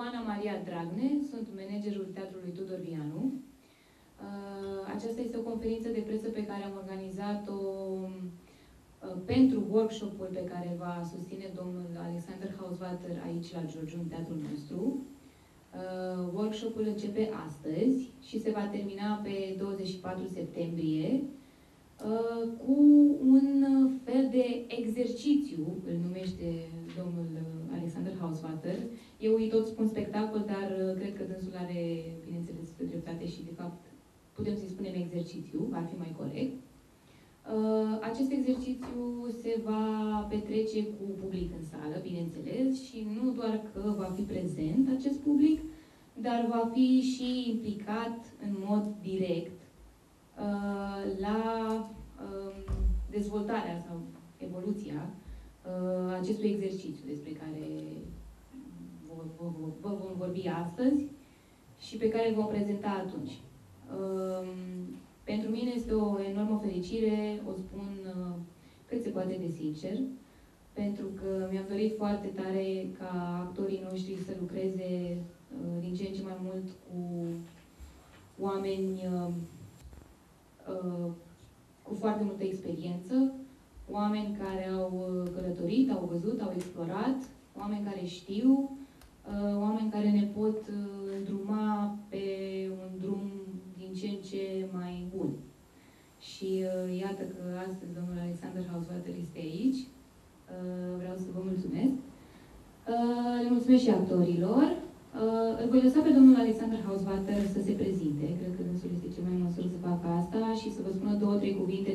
Ana Maria Dragne, sunt managerul Teatrului Tudor Vianu. Aceasta este o conferință de presă pe care am organizat-o pentru workshop-ul pe care va susține domnul Alexander Hausvater aici la Giurgiu, în teatrul nostru. Workshop-ul începe astăzi și se va termina pe 24 septembrie cu un fel de exercițiu, îl numește domnul Alexander Hausvater. Eu îi tot spun spectacol, dar cred că dânsul are, bineînțeles, dreptate și, de fapt, putem să-i spunem exercițiu, ar fi mai corect. Acest exercițiu se va petrece cu public în sală, bineînțeles, și nu doar că va fi prezent acest public, dar va fi și implicat în mod direct la dezvoltarea sau evoluția acestui exercițiu despre care vă vom vorbi astăzi și pe care îl vom prezenta atunci. Pentru mine este o enormă fericire, o spun cât se poate de sincer, pentru că mi-am dorit foarte tare ca actorii noștri să lucreze din ce în ce mai mult cu oameni cu foarte multă experiență, oameni care au călătorit, au văzut, au explorat, oameni care știu, oameni care ne pot îndruma pe un drum din ce în ce mai bun. Și iată că astăzi domnul Alexander Hausvater este aici. Vreau să vă mulțumesc. Le mulțumesc și actorilor. Îl voi lăsa pe domnul Alexander Hausvater să se prezinte. Cred că dânsul este cel mai măsură să facă asta și să vă spună 2-3 cuvinte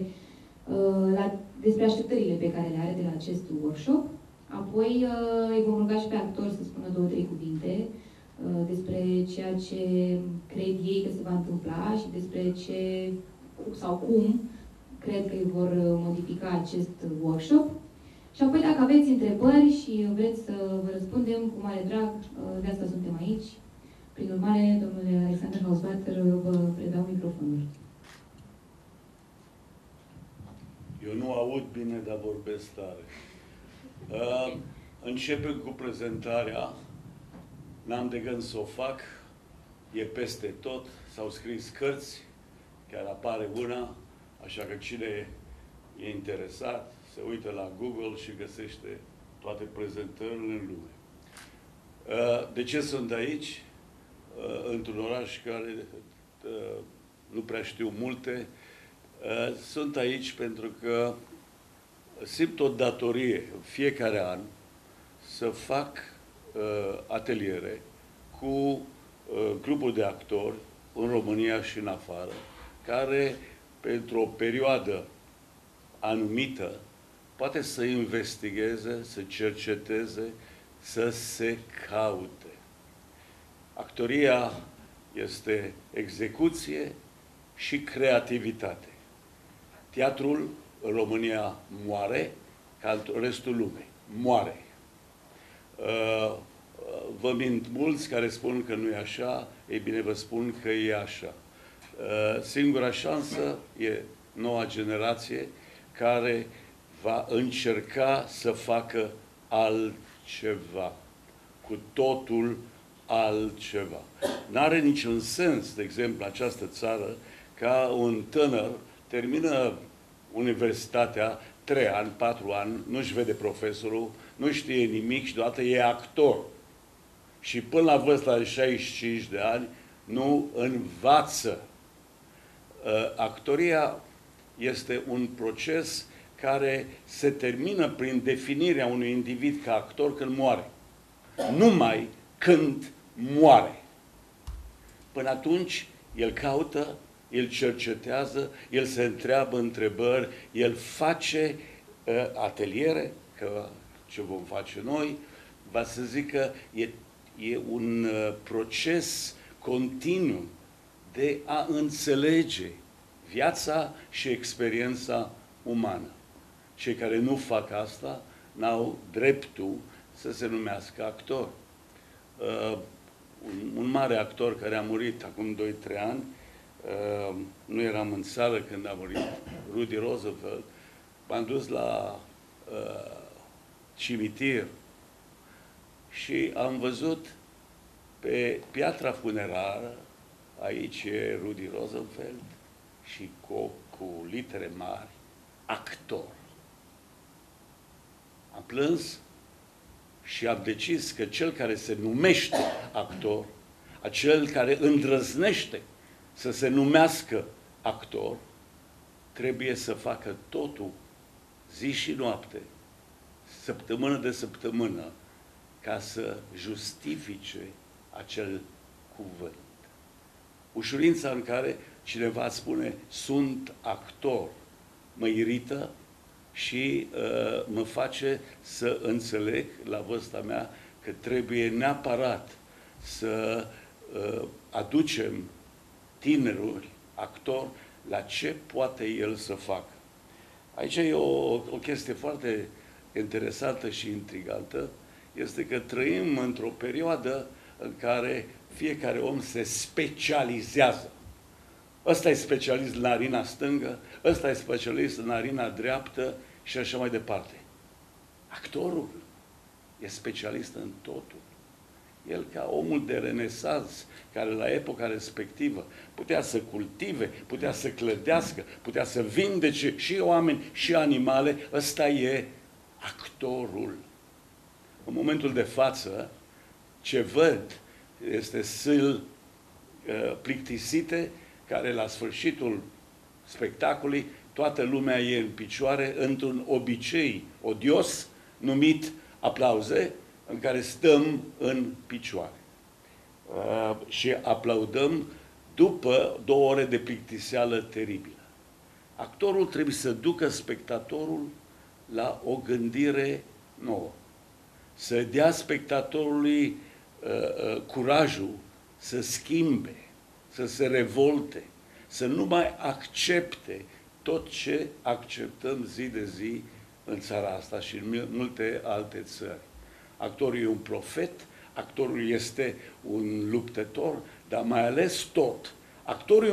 despre așteptările pe care le are de la acest workshop. Apoi îi vom ruga și pe actori să spună 2-3 cuvinte despre ceea ce cred ei că se va întâmpla și despre ce sau cum cred că îi vor modifica acest workshop. Și apoi, dacă aveți întrebări și vreți să vă răspundem, cu mare drag, de asta suntem aici. Prin urmare, domnule Alexander Hausvater, vă predau microfonul. Eu nu aud bine, dar vorbesc tare. Începem cu prezentarea. N-am de gând să o fac. E peste tot. S-au scris cărți. Chiar apare una. Așa că cine e interesat, se uită la Google și găsește toate prezentările în lume. De ce sunt aici? Într-un oraș care nu prea știu multe. Sunt aici pentru că simt o datorie în fiecare an să fac ateliere cu grupul de actori în România și în afară, care pentru o perioadă anumită poate să investigheze, să cerceteze, să se caute. Actoria este execuție și creativitate. Teatrul în România moare ca în restul lumei. Moare. Vă mint mulți care spun că nu e așa, ei bine vă spun că e așa. Singura șansă e noua generație care va încerca să facă altceva, cu totul altceva. N-are niciun sens, de exemplu, această țară, ca un tânăr termină universitatea 3 ani, 4 ani, nu-și vede profesorul, nu știe nimic și deodată e actor. Și până la vârsta de 65 de ani nu învață. Actoria este un proces care se termină prin definirea unui individ ca actor când moare. Numai când moare. Până atunci, el caută, el cercetează, el se întreabă întrebări, el face ateliere, că ce vom face noi, va să zic că e un proces continuu de a înțelege viața și experiența umană. Cei care nu fac asta n-au dreptul să se numească actor. Un mare actor care a murit acum 2-3 ani, nu eram în sală când a murit, Rudy Roosevelt, m-am dus la cimitir și am văzut Pe piatra funerară, aici e Rudy Rosenfeld și cu litere mari, actor. Am plâns și am decis că cel care se numește actor, acel care îndrăznește să se numească actor, trebuie să facă totul, zi și noapte, săptămână de săptămână, ca să justifice acel cuvânt. Ușurința în care cineva spune, sunt actor, mă irită și mă face să înțeleg la vârsta mea că trebuie neapărat să aducem tinerul actor la ce poate el să facă. Aici e o chestie foarte interesantă și intrigantă, este că trăim într-o perioadă în care fiecare om se specializează. Ăsta e specialist în narina stângă, ăsta e specialist în narina dreaptă și așa mai departe. Actorul e specialist în totul. El, ca omul de renesans, care la epoca respectivă putea să cultive, putea să clădească, putea să vindece și oameni și animale, ăsta e actorul. În momentul de față, ce văd este sâl plictisite, care la sfârșitul spectacolului toată lumea e în picioare într-un obicei odios numit aplauze, în care stăm în picioare. Și aplaudăm după 2 ore de plictiseală teribilă. Actorul trebuie să ducă spectatorul la o gândire nouă. Să dea spectatorului curajul să schimbe, să se revolte, să nu mai accepte tot ce acceptăm zi de zi în țara asta și în multe alte țări. Actorul e un profet, actorul este un luptător, dar mai ales tot, actorul e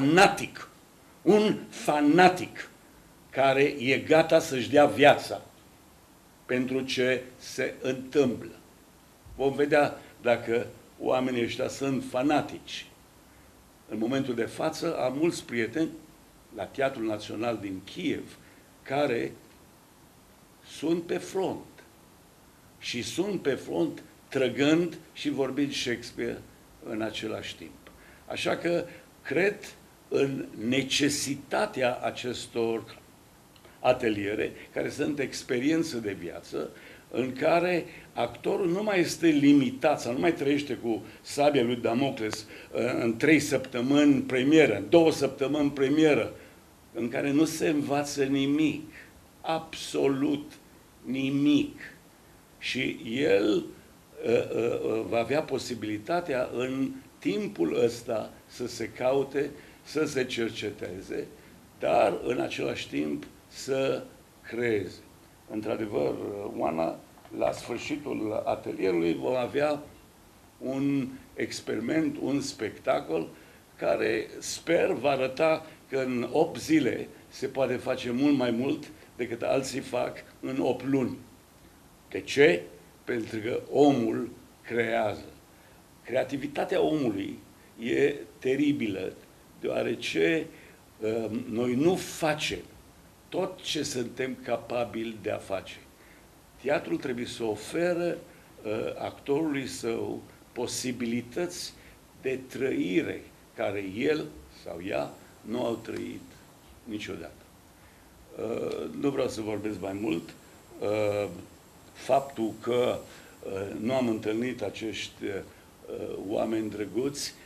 un fanatic care e gata să-și dea viața pentru ce se întâmplă. Vom vedea dacă oamenii ăștia sunt fanatici. În momentul de față am mulți prieteni la Teatrul Național din Kiev care sunt pe front. Și sunt pe front trăgând și vorbind Shakespeare în același timp. Așa că cred în necesitatea acestor ateliere, care sunt experiențe de viață, în care actorul nu mai este limitat, sau nu mai trăiește cu sabia lui Damocles în 3 săptămâni premieră, în 2 săptămâni premieră, în care nu se învață nimic, absolut nimic. Și el va avea posibilitatea în timpul ăsta să se caute, să se cerceteze, dar în același timp să creeze. Într-adevăr, Oana, la sfârșitul atelierului vom avea un experiment, un spectacol care sper va arăta că în 8 zile se poate face mult mai mult decât alții fac în 8 luni. De ce? Pentru că omul creează. Creativitatea omului e teribilă, deoarece noi nu facem tot ce suntem capabili de a face. Teatrul trebuie să oferă actorului său posibilități de trăire care el sau ea nu au trăit niciodată. Nu vreau să vorbesc mai mult. Faptul că nu am întâlnit acești oameni drăguți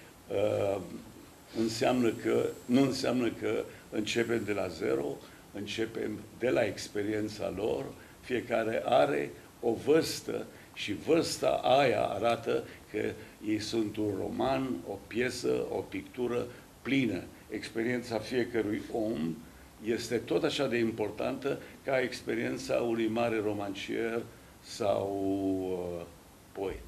nu înseamnă că începem de la zero, începem de la experiența lor, fiecare are o vârstă și vârsta aia arată că ei sunt un roman, o piesă, o pictură plină. Experiența fiecărui om este tot așa de importantă ca experiența unui mare romancier sau poet.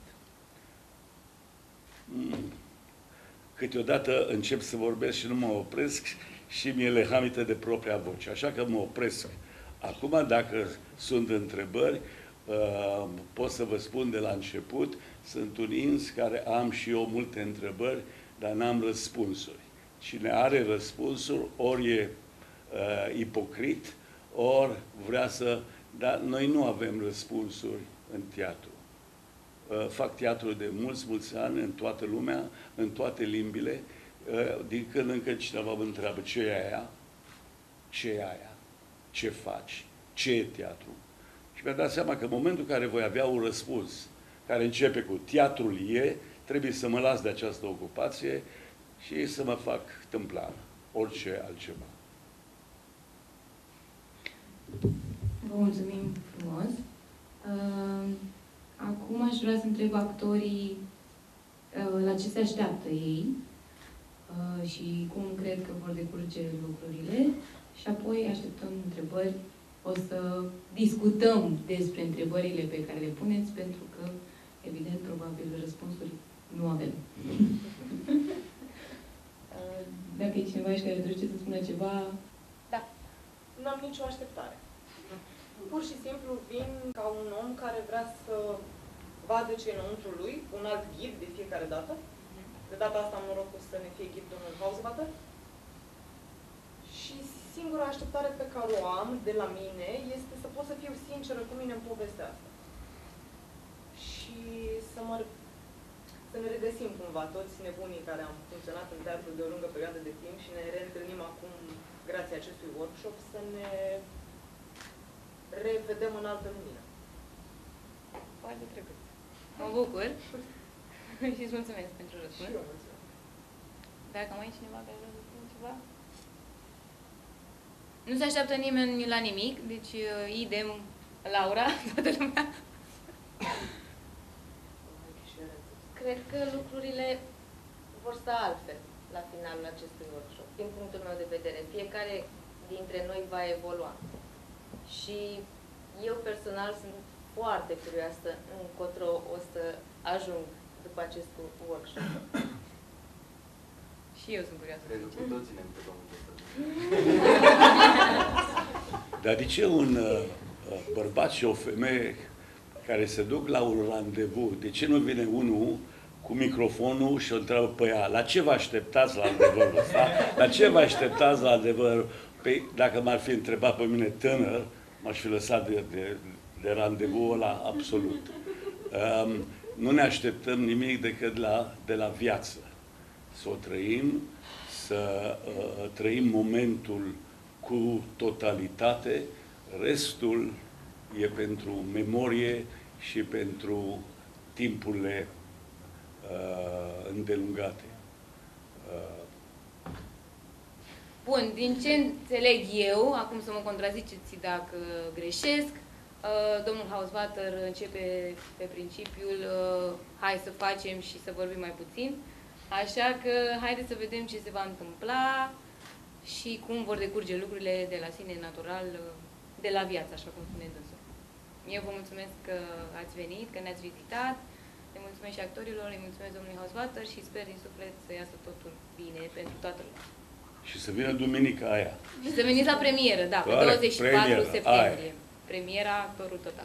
Câteodată încep să vorbesc și nu mă opresc și mi-e lehamită de propria voce. Așa că mă opresc. Acum, dacă sunt întrebări, pot să vă spun de la început, sunt un ins care am și eu multe întrebări, dar n-am răspunsuri. Cine are răspunsuri, ori e ipocrit, ori vrea să... Dar noi nu avem răspunsuri în teatru. Fac teatru de mulți ani în toată lumea, în toate limbile. Din când în când cineva mă întreabă ce e aia, ce e aia, ce faci, ce e teatru. Și mi-a dat seama că în momentul în care voi avea un răspuns care începe cu teatrul e, trebuie să mă las de această ocupație și să mă fac tâmplar, orice altceva. Vă mulțumim frumos. Acum aș vrea să întreb actorii la ce se așteaptă ei și cum cred că vor decurge lucrurile și apoi așteptăm întrebări. O să discutăm despre întrebările pe care le puneți, pentru că, evident, probabil răspunsuri nu avem. Dacă e cineva aici care dorește să spună ceva... Da. Nu am nicio așteptare. Pur și simplu vin ca un om care vrea să vadă ce e înăuntru lui, un alt ghid de fiecare dată. De data asta am norocul să ne fie ghid domnul Hausvater. Și singura așteptare pe care o am de la mine este să pot să fiu sinceră cu mine în povestea asta. Și să ne regăsim cumva toți nebunii care am funcționat în teatru de o lungă perioadă de timp și ne reîntâlnim acum, grație acestui workshop, să ne revedem în altă lumină. Foarte drăguț. Mă bucur și îți mulțumesc pentru răspuns. Și eu mulțumesc. Dacă mai e cineva care vrea să spună ceva? Nu se așteaptă nimeni la nimic, deci idem Laura, toată lumea. Cred că lucrurile vor sta altfel la finalul acestui workshop, din punctul meu de vedere. Fiecare dintre noi va evolua. Și eu personal sunt foarte curioasă încotro o să ajung după acest workshop. Și eu sunt curioasă. Cred că cu toții ne întrebăm asta. Dar de ce un bărbat și o femeie care se duc la un randevu, de ce nu vine unul cu microfonul și o întreabă pe ea, la ce vă așteptați la adevărul ăsta? La ce vă așteptați la adevăr? Păi, dacă m-ar fi întrebat pe mine tânăr, m-aș fi lăsat de randevu ăla absolut. Nu ne așteptăm nimic decât de la viață. Să o trăim, să trăim momentul cu totalitate, restul e pentru memorie și pentru timpurile îndelungate. Bun, din ce înțeleg eu, acum să mă contraziceți dacă greșesc, domnul Hausvater începe pe principiul hai să facem și să vorbim mai puțin. Așa că haideți să vedem ce se va întâmpla și cum vor decurge lucrurile de la sine natural, de la viață, așa cum spune dânsul. Eu vă mulțumesc că ați venit, că ne-ați vizitat, le mulțumesc și actorilor, le mulțumesc domnului Hausvater și sper din suflet să iasă totul bine pentru toată lumea. Și să vină duminica aia. Și să veniți la premieră, da, pe 24 septembrie. Premiera Actorul Total.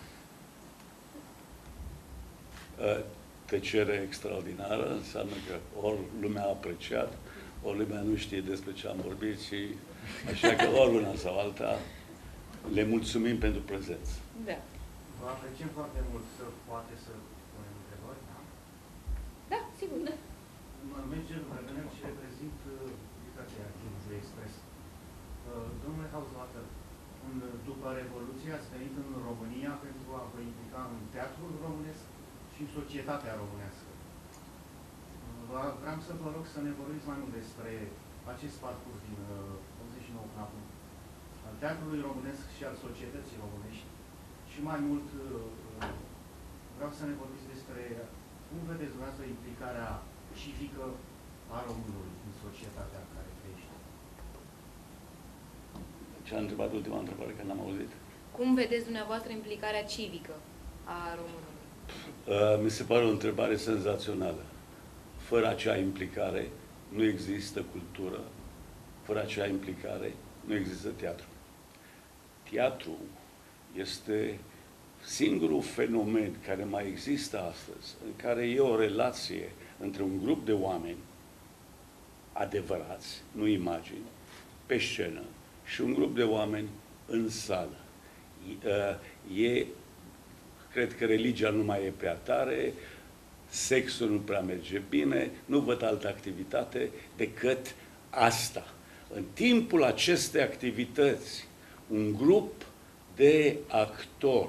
Tăcere extraordinară înseamnă că ori lumea a apreciat, ori lumea nu știe despre ce am vorbit și așa că ori una sau alta le mulțumim pentru prezență. Da. Vă apreciem foarte mult să poate să punem întrebări, da? Da, sigur, da. Mă numesc Gelu Brăgănel și reprezint publicația Chiului Express. Domnule Hausvater, după Revoluție ați venit în România pentru a vă implica în teatrul românesc și în societatea românească. Vreau să vă rog să ne vorbiți mai mult despre acest parcurs din 89 până acum, al teatrului românesc și al societății românești. Și mai mult, vreau să ne vorbiți despre cum vedeți dumneavoastră implicarea civică a românului în societatea în care trăiește. Ce a întrebat ultima întrebare, că n-am auzit? Cum vedeți dumneavoastră implicarea civică a românului? Mi se pare o întrebare senzațională. Fără acea implicare nu există cultură, fără acea implicare nu există teatru. Teatru este singurul fenomen care mai există astăzi, în care e o relație între un grup de oameni adevărați, nu imagini, pe scenă, și un grup de oameni în sală. Cred că religia nu mai e prea tare, sexul nu prea merge bine, nu văd altă activitate decât asta. În timpul acestei activități, un grup de actori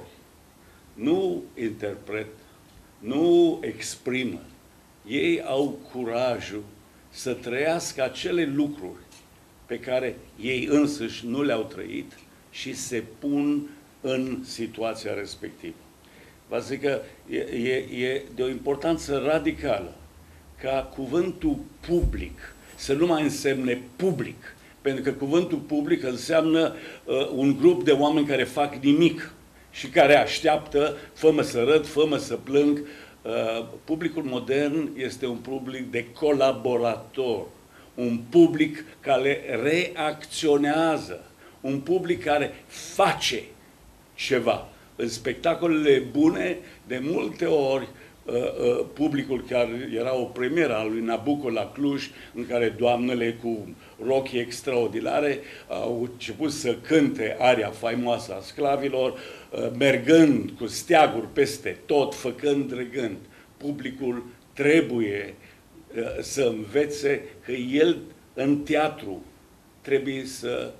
nu interpret, nu exprimă. Ei au curajul să trăiască acele lucruri pe care ei însuși nu le-au trăit și se pun în situația respectivă. Vă zic că e de o importanță radicală ca cuvântul public să nu mai însemne public, pentru că cuvântul public înseamnă un grup de oameni care fac nimic și care așteaptă, fă-mă să râd, fă-mă să plâng. Publicul modern este un public de colaborator, un public care reacționează, un public care face ceva. În spectacolele bune, de multe ori, publicul, chiar era o premieră a lui Nabucco la Cluj, în care doamnele cu rochii extraordinare au început să cânte aria faimoasă a sclavilor, mergând cu steaguri peste tot, făcând regând. Publicul trebuie să învețe că el în teatru trebuie să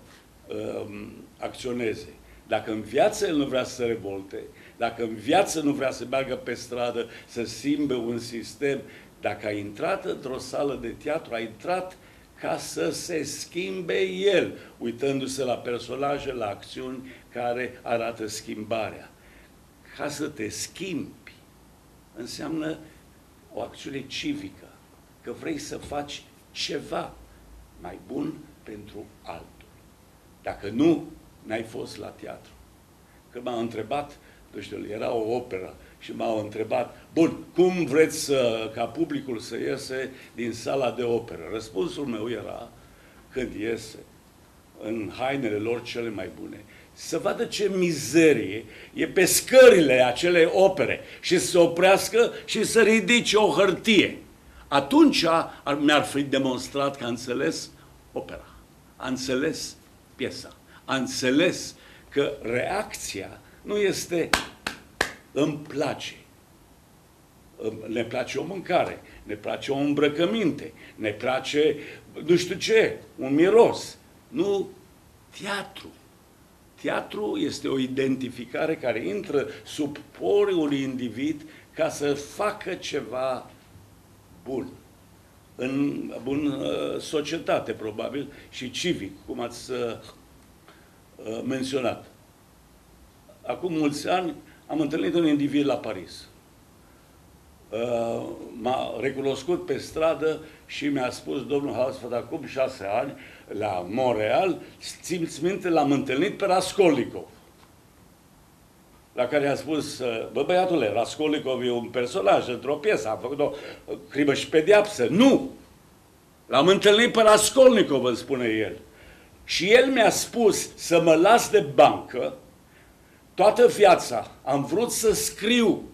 acționeze. Dacă în viață el nu vrea să se revolte, dacă în viață nu vrea să meargă pe stradă, să schimbe un sistem, dacă a intrat într-o sală de teatru, a intrat ca să se schimbe el, uitându-se la personaje, la acțiuni care arată schimbarea. Ca să te schimbi, înseamnă o acțiune civică, că vrei să faci ceva mai bun pentru altul. Dacă nu, n-ai fost la teatru. Când m-au întrebat, nu știu, era o operă și m-au întrebat, bun, cum vreți ca publicul să iese din sala de operă? Răspunsul meu era, când iese, în hainele lor cele mai bune, să vadă ce mizerie e pe scările acele opere și să se oprească și să ridice o hârtie. Atunci mi-ar fi demonstrat că a înțeles opera, a înțeles piesa, a înțeles că reacția nu este îmi place. Ne place o mâncare, ne place o îmbrăcăminte, ne place nu știu ce, un miros. Nu teatru. Teatru este o identificare care intră sub porii unui individ ca să facă ceva bun. În societate, probabil, și civic, cum ați menționat. Acum mulți ani am întâlnit un individ la Paris. M-a recunoscut pe stradă și mi-a spus, domnul Hausfeld, acum 6 ani, la Montreal, țin-ți minte, l-am întâlnit pe Raskolnikov. La care a spus, bă, băiatule, Raskolnikov e un personaj într-o piesă, a făcut o crimă și pedeapsă. Nu! L-am întâlnit pe Raskolnikov, îmi spune el. Și el mi-a spus să mă las de bancă. Toată viața am vrut să scriu,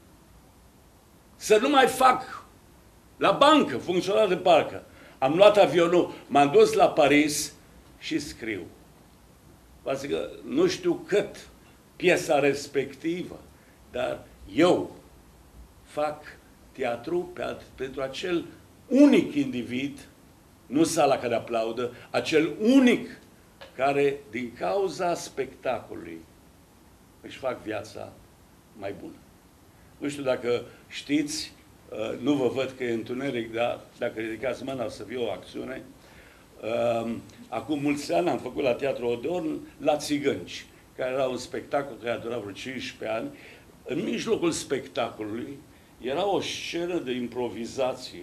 să nu mai fac la bancă, funcționar de parcă. Am luat avionul, m-am dus la Paris și scriu. Vă zic că nu știu cât piesa respectivă, dar eu fac teatru pentru acel unic individ, nu sala care aplaudă, acel unic care, din cauza spectacolului, își fac viața mai bună. Nu știu dacă știți, nu vă văd că e întuneric, dar dacă ridicați mâna să fie o acțiune. Acum mulți ani am făcut la Teatru Odeon La Țigănci, care era un spectacol care a durat vreo 15 ani. În mijlocul spectacolului era o scenă de improvizație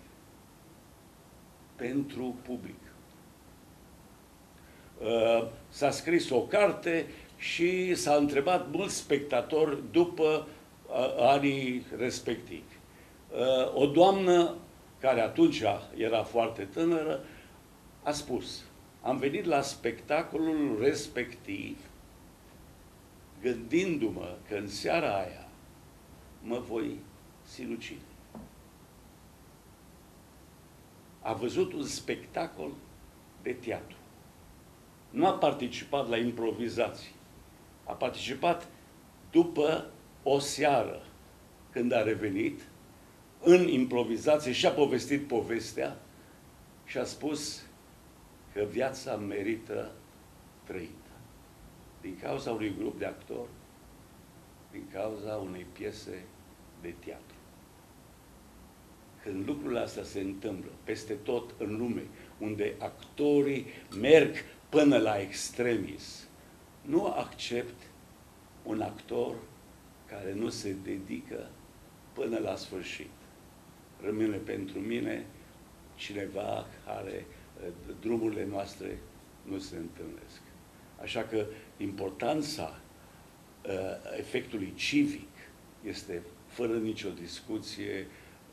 pentru public. S-a scris o carte și s-a întrebat mulți spectatori după anii respectivi. O doamnă, care atunci era foarte tânără, a spus, am venit la spectacolul respectiv gândindu-mă că în seara aia mă voi sinucide. A văzut un spectacol de teatru. Nu a participat la improvizații. A participat după o seară, când a revenit, în improvizație și a povestit povestea și a spus că viața merită trăită. Din cauza unui grup de actori, din cauza unei piese de teatru. Când lucrurile astea se întâmplă peste tot în lume, unde actorii merg până la extremis, nu accept un actor care nu se dedică până la sfârșit. Rămâne pentru mine cineva care drumurile noastre nu se întâlnesc. Așa că importanța efectului civic este, fără nicio discuție,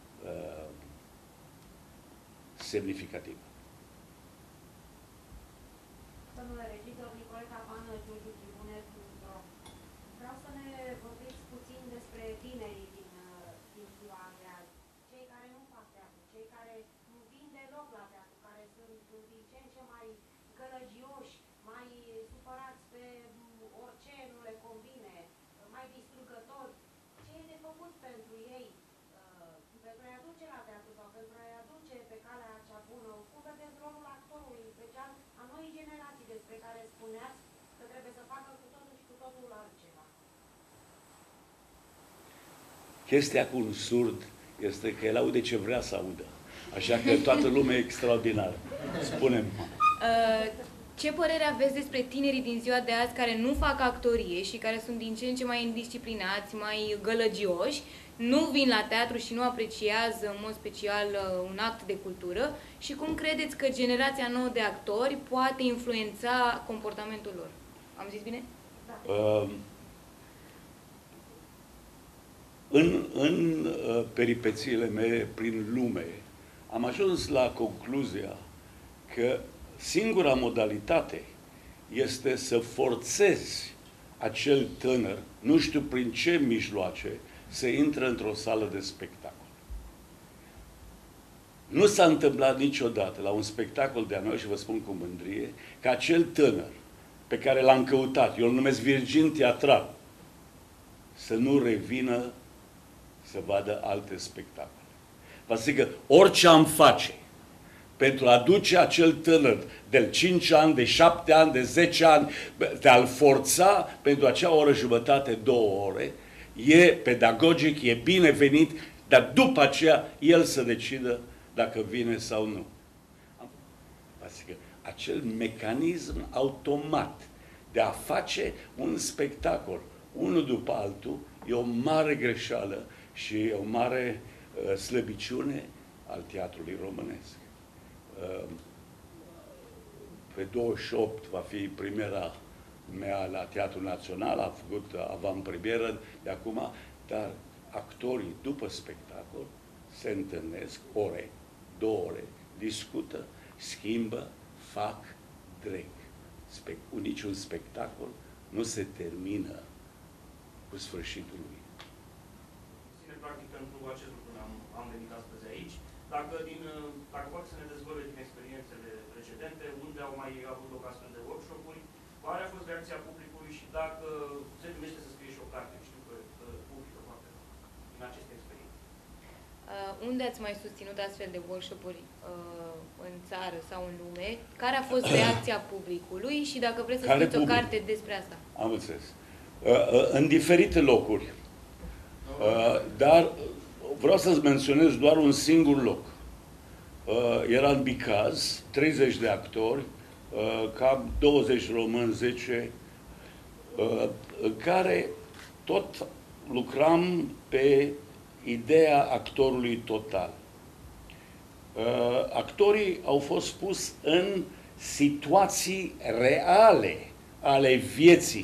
semnificativă. Domnule regizor, Nicoleta Pană, Giurgiu Tribune.ro. Vreau să ne vorbiți puțin despre tinerii din ziua de azi. Cei care nu fac teatru, cei care nu vin deloc la teatru, care sunt din ce în ce mai gălăgioși, mai supărați pe orice nu le convine, mai distrugători. Ce e de făcut pentru ei? Pentru a-i aduce la teatru sau pentru a-i aduce pe calea cea bună? Cum vedeți rolul actorului, în special a noii generații despre care spuneați că trebuie să facă cu totul și cu totul altceva? Chestia cu un surd este că el aude ce vrea să audă. Așa că toată lumea e extraordinară. Spune-mi. Ce părere aveți despre tinerii din ziua de azi care nu fac actorie și care sunt din ce în ce mai indisciplinați, mai gălăgioși, nu vin la teatru și nu apreciază în mod special un act de cultură? Și cum credeți că generația nouă de actori poate influența comportamentul lor? Am zis bine? În peripețiile mele prin lume, am ajuns la concluzia că singura modalitate este să forțezi acel tânăr, nu știu prin ce mijloace, să intre într-o sală de spectacol. Nu s-a întâmplat niciodată la un spectacol de-a noi, și vă spun cu mândrie, că acel tânăr pe care l-am căutat, eu îl numesc virgin teatral, să nu revină să vadă alte spectacole. Vă zic că orice am face pentru a aduce acel tânăr de 5 ani, de 7 ani, de 10 ani, de a-l forța pentru acea oră jumătate, 2 ore, e pedagogic, e binevenit, dar după aceea el să decidă dacă vine sau nu. Zic că acel mecanism automat de a face un spectacol, unul după altul, e o mare greșeală și o mare slăbiciune al teatrului românesc. Pe 28 va fi premiera mea la Teatrul Național, am făcut avantpremieră de acum, dar actorii după spectacol se întâlnesc ore, 2 ore, discută, schimbă, fac, dreg. Niciun spectacol nu se termină cu sfârșitul lui. Practic, pentru acest lucru am venit astăzi aici. Dacă poate să ne dezvăluie din experiențele precedente, unde au mai avut loc astfel de workshop-uri, care a fost reacția publicului și dacă se primește să scrie și o carte, știu că publică foarte în aceste experiențe. Unde ați mai susținut astfel de workshop-uri în țară sau în lume? Care a fost reacția publicului și dacă vreți să scrieți o carte despre asta? Am înțeles. În diferite locuri. Dar vreau să-ți menționez doar un singur loc. Era în Bicaz, 30 de actori, cam 20 români, 10, în care tot lucram pe ideea actorului total. Actorii au fost pus în situații reale ale vieții.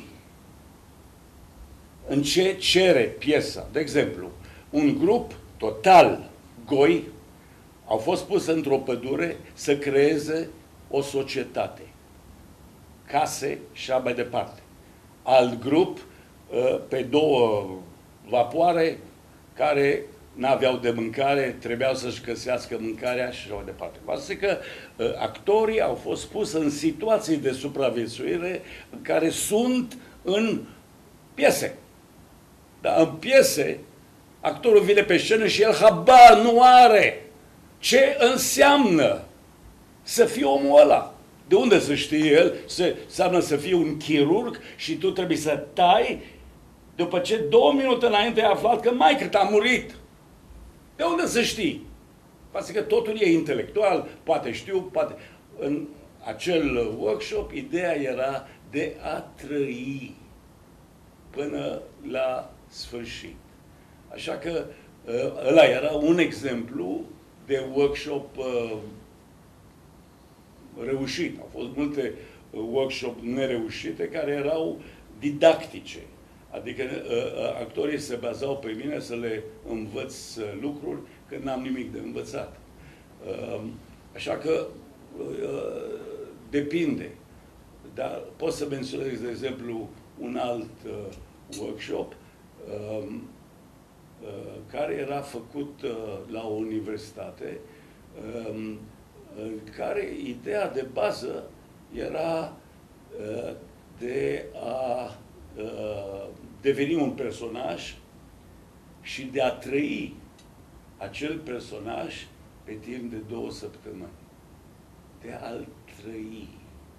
În ce cere piesa. De exemplu, un grup total goi au fost pus într-o pădure să creeze o societate. Case și așa mai departe. Alt grup pe 2 vapoare care n-aveau de mâncare, trebuiau să-și găsească mâncarea și așa mai departe. Asta că actorii au fost puși în situații de supraviețuire în care sunt în piese. Dar în piese, actorul vine pe scenă și el habar nu are ce înseamnă să fii omul ăla. De unde să știe el? Înseamnă să fii un chirurg și tu trebuie să tai după ce 2 minute înainte ai aflat că maică ta a murit. De unde să știi? Pentru că totul e intelectual, poate știu, poate... În acel workshop, ideea era de a trăi până la sfârșit. Așa că ăla era un exemplu de workshop reușit. Au fost multe workshop nereușite care erau didactice. Adică actorii se bazau pe mine să le învăț lucruri când n-am nimic de învățat. Așa că depinde. Dar pot să menționez, de exemplu, un alt workshop care era făcut la o universitate, în care ideea de bază era de a deveni un personaj și de a trăi acel personaj pe timp de 2 săptămâni. De a-l trăi.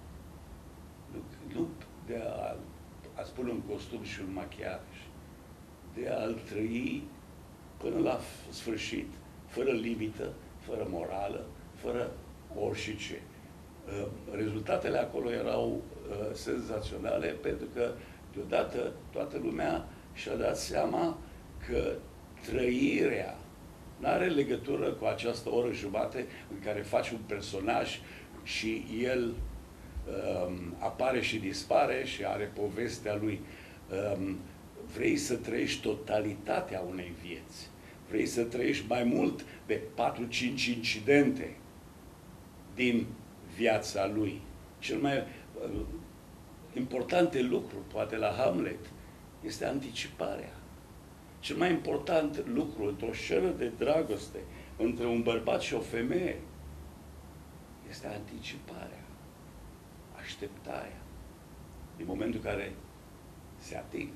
Nu de a spune un costum și un machiaj. De a-l trăi până la sfârșit, fără limită, fără morală, fără orice. Rezultatele acolo erau senzaționale, pentru că deodată toată lumea și-a dat seama că trăirea nu are legătură cu această oră jumate în care faci un personaj și el apare și dispare și are povestea lui. Vrei să trăiești totalitatea unei vieți. Vrei să trăiești mai mult de 4-5 incidente din viața lui. Cel mai importante lucru, poate la Hamlet, este anticiparea. Cel mai important lucru într-o scenă de dragoste între un bărbat și o femeie este anticiparea, așteptarea, din momentul în care se ating.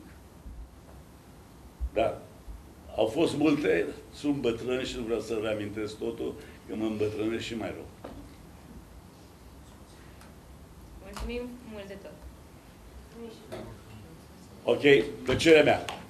Dar au fost multe, sunt bătrân și nu vreau să reamintesc totul, că mă îmbătrânesc și mai rău. Mulțumim mult de tot. Ok, plăcerea mea.